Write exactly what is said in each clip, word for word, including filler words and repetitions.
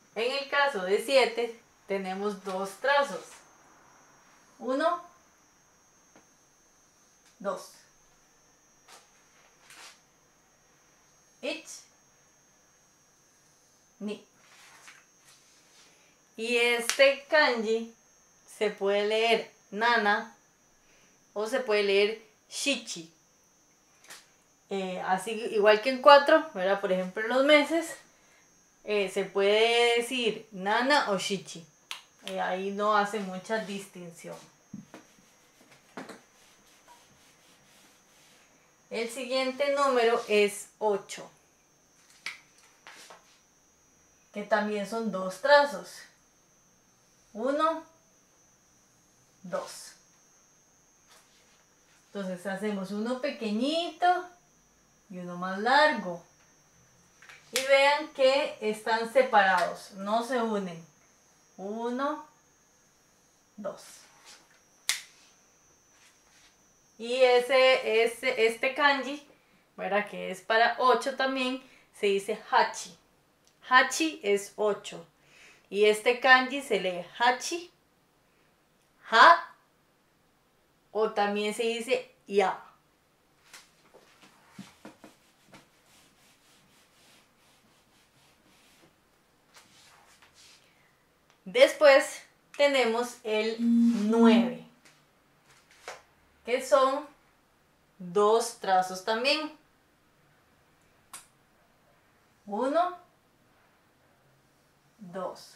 En el caso de siete, tenemos dos trazos. Uno, dos. Ich, ni. Y este kanji se puede leer nana o se puede leer shichi. Eh, así igual que en cuatro, ¿verdad? Por ejemplo, en los meses eh, se puede decir nana o shichi. Eh, ahí no hace mucha distinción. El siguiente número es ocho, que también son dos trazos. uno, dos. Entonces hacemos uno pequeñito y uno más largo. Y vean que están separados, no se unen. uno, dos. Y ese, ese, este kanji, ¿verdad? Que es para ocho también, se dice hachi. Hachi es ocho. Y este kanji se lee hachi, ha, o también se dice ya. Después tenemos el nueve, que son dos trazos también. Uno, dos.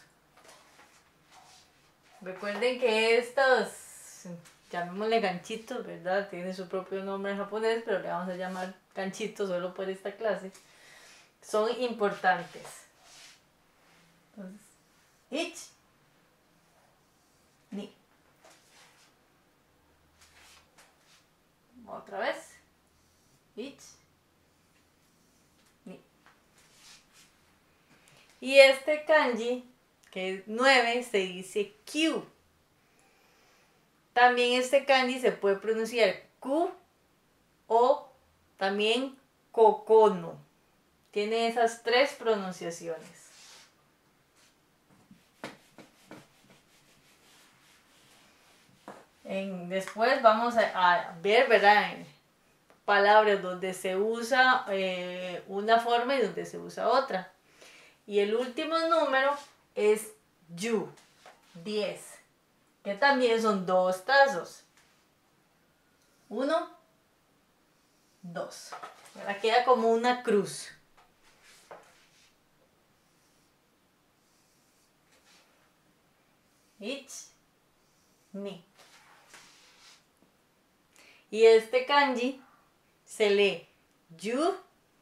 Recuerden que estos, llamémosle ganchitos, ¿verdad? Tiene su propio nombre en japonés, pero le vamos a llamar ganchitos solo por esta clase. Son importantes. Entonces, ich, ni. Otra vez. Ich, ni. Y este kanji, que es nueve, se dice Q. También este kanji se puede pronunciar Q o también Kokono. Tiene esas tres pronunciaciones. En, después vamos a, a ver, ¿verdad? En palabras donde se usa eh, una forma y donde se usa otra. Y el último número es yu, diez, que también son dos trazos. Uno, dos. Ahora queda como una cruz. Ich, ni. Y este kanji se lee yu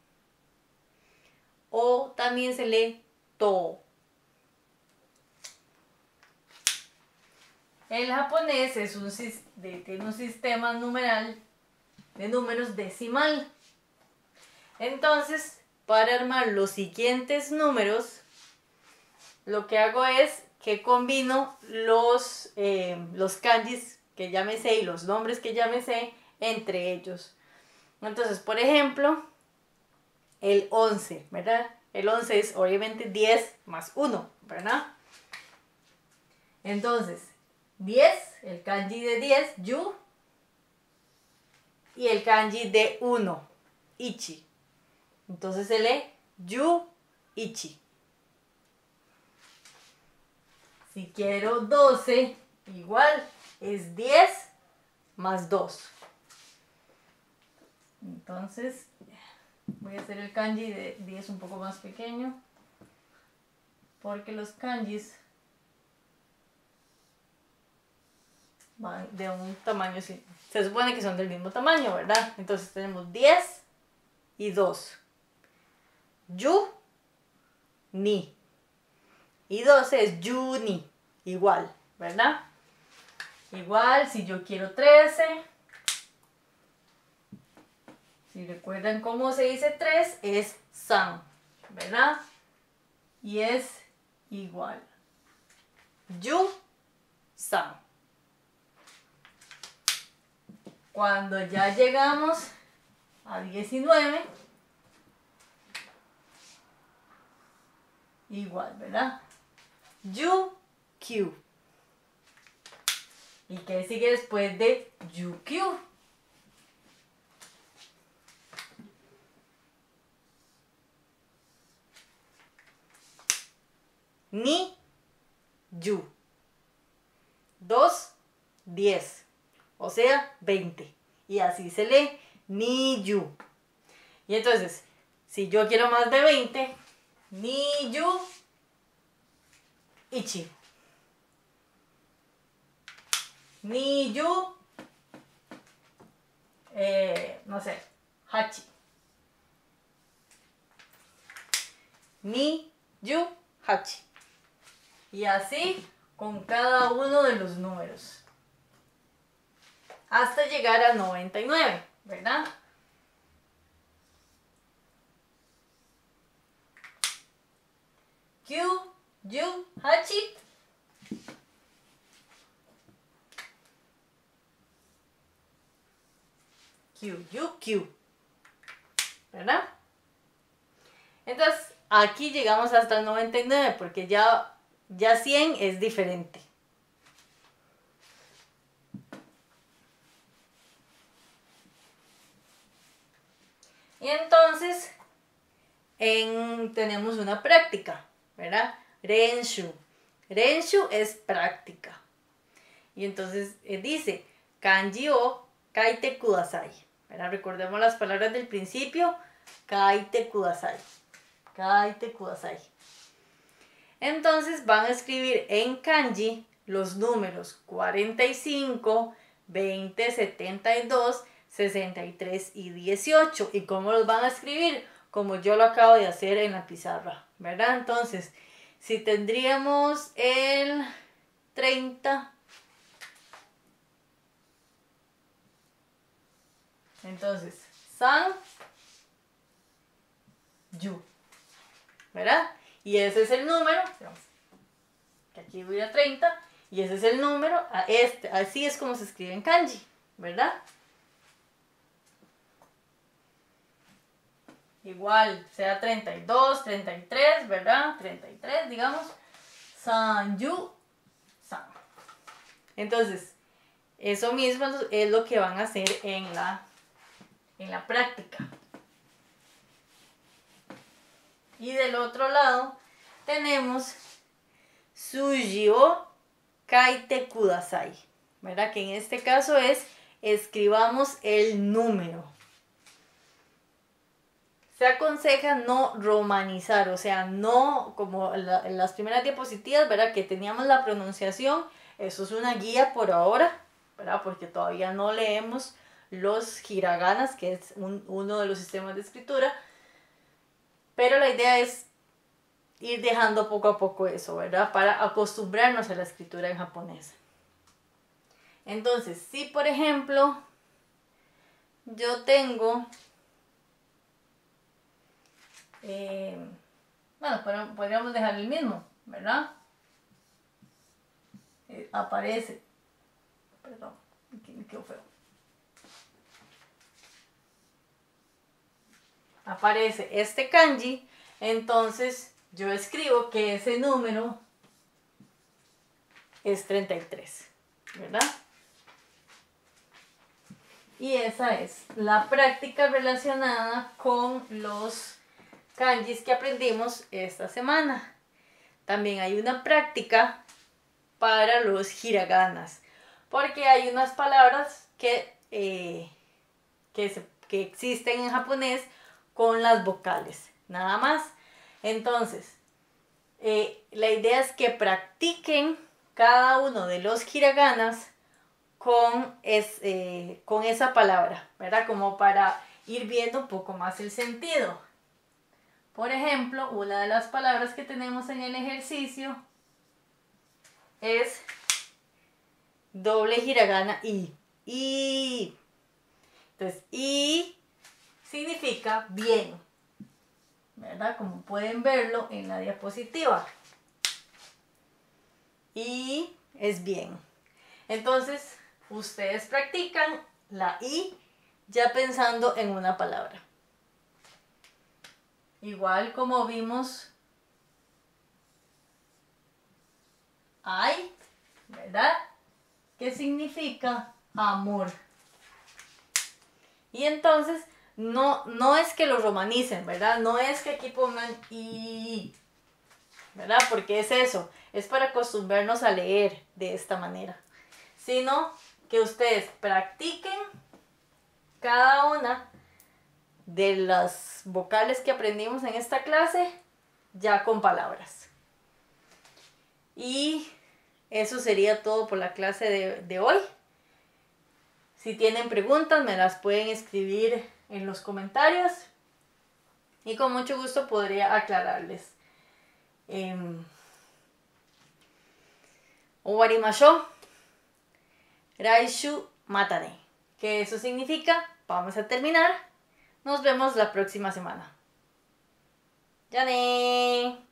o también se lee to. El japonés es un, tiene un sistema numeral de números decimal. Entonces, para armar los siguientes números, lo que hago es que combino los, eh, los kanjis que ya me sé y los nombres que ya me sé entre ellos. Entonces, por ejemplo, el once, ¿verdad? El once es obviamente diez más uno, ¿verdad? Entonces, diez, el kanji de diez, yu, y el kanji de uno, ichi. Entonces se lee yu, ichi. Si quiero doce, igual, es diez más dos. Entonces, voy a hacer el kanji de diez un poco más pequeño, porque los kanjis van de un tamaño, se supone que son del mismo tamaño, ¿verdad? Entonces tenemos diez y dos. Yu, ni. Y doce es yu, ni. Igual, ¿verdad? Igual, si yo quiero trece, si recuerdan cómo se dice tres, es san, ¿verdad? Y es igual. Yu, san. Cuando ya llegamos a diecinueve, igual, ¿verdad? Yu, Q. ¿Y qué sigue después de Yu, Q? Ni, Yu. dos, diez. O sea, veinte. Y así se lee Ni, Yu. Y entonces, si yo quiero más de veinte, Ni, Yu, Ichi. Ni, Yu, eh, no sé, Hachi. Ni, Yu, Hachi. Y así con cada uno de los números. Hasta llegar a noventa y nueve, ¿verdad? Q, Yu, Hachi. Q, Yu, Q. ¿Verdad? Entonces, aquí llegamos hasta el noventa y nueve porque ya, ya cien es diferente. Y entonces, en, tenemos una práctica, ¿verdad? Renshu. Renshu es práctica. Y entonces eh, dice, kanji o kaite kudasai. ¿Verdad? Recordemos las palabras del principio, kaite kudasai. Kaite kudasai. Entonces van a escribir en kanji los números cuarenta y cinco, veinte, setenta y dos, sesenta y tres y dieciocho. ¿Y cómo los van a escribir? Como yo lo acabo de hacer en la pizarra, ¿verdad? Entonces, si tendríamos el treinta, entonces, san, yu, ¿verdad? Y ese es el número, que aquí voy a treinta, y ese es el número, a este, así es como se escribe en kanji, ¿verdad? Igual, sea treinta y dos, treinta y tres, ¿verdad? treinta y tres, digamos. San, yu, san. Entonces, eso mismo es lo que van a hacer en la, en la práctica. Y del otro lado tenemos Suji o kaite kudasai, ¿verdad? Que en este caso es escribamos el número. Se aconseja no romanizar, o sea, no como la, en las primeras diapositivas, ¿verdad? Que teníamos la pronunciación, eso es una guía por ahora, ¿verdad? Porque todavía no leemos los hiraganas, que es un, uno de los sistemas de escritura, pero la idea es ir dejando poco a poco eso, ¿verdad? Para acostumbrarnos a la escritura en japonés. Entonces, si por ejemplo yo tengo... Eh, bueno, podríamos dejar el mismo, ¿verdad? Eh, aparece, perdón, aquí me quedó feo. Aparece este kanji, entonces yo escribo que ese número es treinta y tres, ¿verdad? Y esa es la práctica relacionada con los kanjis que aprendimos esta semana. También hay una práctica para los hiraganas, porque hay unas palabras que, eh, que, se, que existen en japonés con las vocales, nada más. Entonces, eh, la idea es que practiquen cada uno de los hiraganas con, es, eh, con esa palabra, ¿verdad? Como para ir viendo un poco más el sentido. Por ejemplo, una de las palabras que tenemos en el ejercicio es doble hiragana i. I. Entonces, i significa bien, ¿verdad? Como pueden verlo en la diapositiva. I es bien. Entonces, ustedes practican la i ya pensando en una palabra. Igual como vimos ¿verdad? ¿Qué significa amor? Y entonces, no, no es que lo romanicen, ¿verdad? No es que aquí pongan y, ¿verdad? Porque es eso, es para acostumbrarnos a leer de esta manera. Sino que ustedes practiquen cada una de las vocales que aprendimos en esta clase ya con palabras. Y eso sería todo por la clase de, de hoy. Si tienen preguntas, me las pueden escribir en los comentarios y con mucho gusto podría aclararles. Eh, Owarimashou, Raishu Matane. Que eso significa, vamos a terminar. Nos vemos la próxima semana. ¡Ya ne!